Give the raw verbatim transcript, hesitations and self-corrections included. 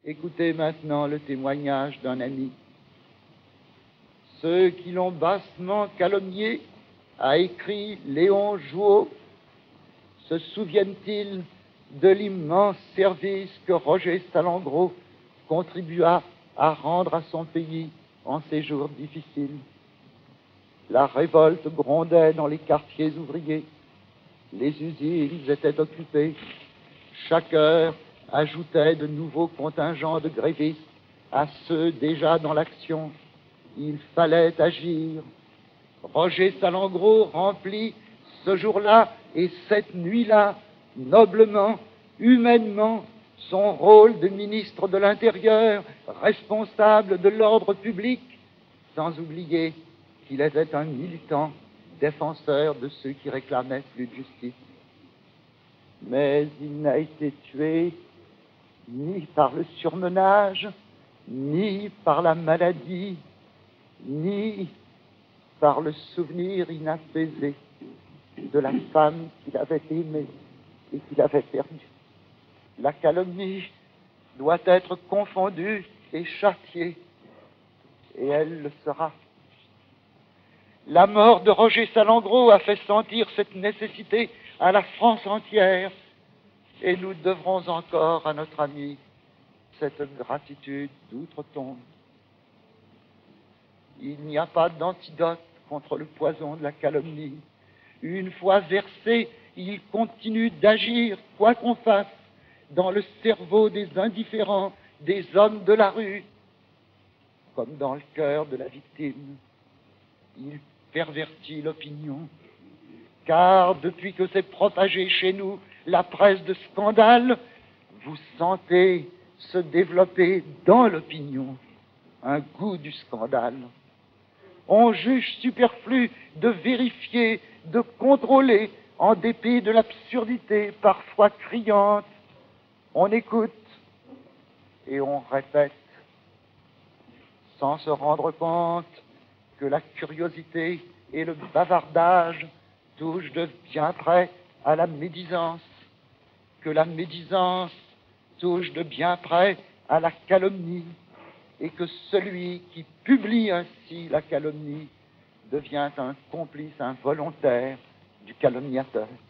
Écoutez maintenant le témoignage d'un ami. Ceux qui l'ont bassement calomnié, a écrit Léon Jouot, se souviennent-ils de l'immense service que Roger Salengro contribua à rendre à son pays en ces jours difficiles? La révolte grondait dans les quartiers ouvriers, les usines étaient occupées, chaque heure ajoutait de nouveaux contingents de grévistes à ceux déjà dans l'action. Il fallait agir. Roger Salengro remplit ce jour-là et cette nuit-là, noblement, humainement, son rôle de ministre de l'Intérieur, responsable de l'ordre public, sans oublier qu'il était un militant, défenseur de ceux qui réclamaient plus de justice. Mais il n'a été tué ni par le surmenage, ni par la maladie, ni par le souvenir inapaisé de la femme qu'il avait aimée et qu'il avait perdue. La calomnie doit être confondue et châtiée, et elle le sera. La mort de Roger Salengro a fait sentir cette nécessité à la France entière, et nous devrons encore à notre ami cette gratitude d'outre-tombe. Il n'y a pas d'antidote contre le poison de la calomnie. Une fois versé, il continue d'agir, quoi qu'on fasse, dans le cerveau des indifférents, des hommes de la rue, comme dans le cœur de la victime. Il pervertit l'opinion, car depuis que s'est propagée chez nous la presse de scandale, vous sentez se développer dans l'opinion un goût du scandale. On juge superflu de vérifier, de contrôler, en dépit de l'absurdité parfois criante. On écoute et on répète, sans se rendre compte que la curiosité et le bavardage touchent de bien près à la médisance, que la médisance touche de bien près à la calomnie, et que celui qui publie ainsi la calomnie devient un complice involontaire du calomniateur.